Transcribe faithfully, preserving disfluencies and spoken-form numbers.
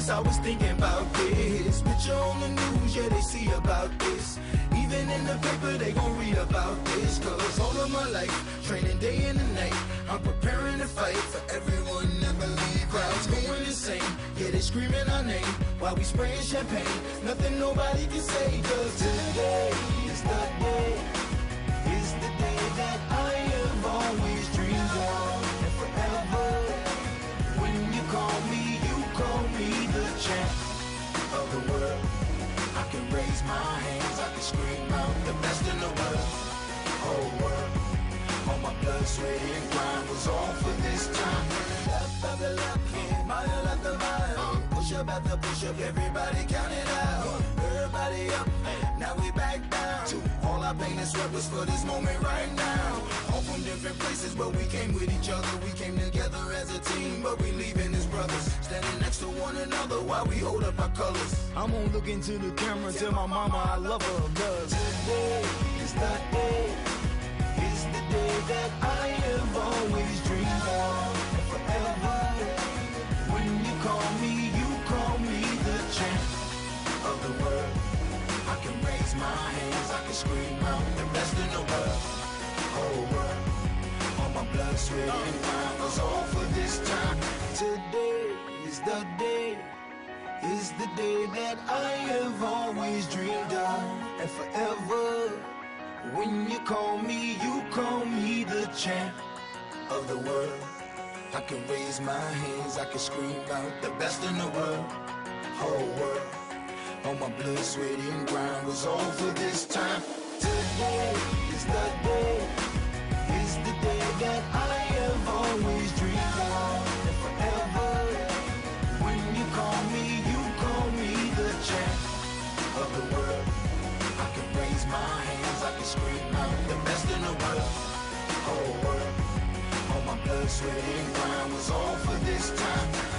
honest, I was thinking about this. Picture on the news, yeah, they see about this. Even in the paper, they gon' read about this. Cause all of my life, training day and night, I'm preparing to fight for everyone that believe. Crowds going insane, yeah, they screaming our name while we spraying champagne. Nothing nobody can say, cause today is the day, is the day that I have always dreamed of. And forever, when you call me, you call me the champ of the world. I can raise my hands, I can scream out, the best in the world, whole world. All my blood, sweat, and grind was all for this time. Left after left, yeah, mile after mile. Push up after push up, everybody count it out. Everybody up, now we back down. All our pain and sweat was for this moment right now. All from different places, but we came with each other. We came together as a team, but we leaving as brothers. Standing next to one another while we hold up our colors. I'm gonna look into the camera and tell my mama I love her. Cause today is the day, is the day that I have always dreamed of. And forever, when you call me, you call me the champ of the world. I can raise my hands, I can scream out, the best in the world, whole world. All my blood, sweat, and grind was all for this time. Today is the day, is the day that I have always dreamed of. And forever, when you call me, you call me the champ of the world. I can raise my hands, I can scream out, the best in the world, whole world. All my blood, sweat, and grind was all for this time. Today is the day, is the day that I have always dreamed of. And forever, when you call me, you call me the champ of the world. I can raise my hands, I can scream out, the best in the world, whole world. All my blood, sweat, and grind was all for this time.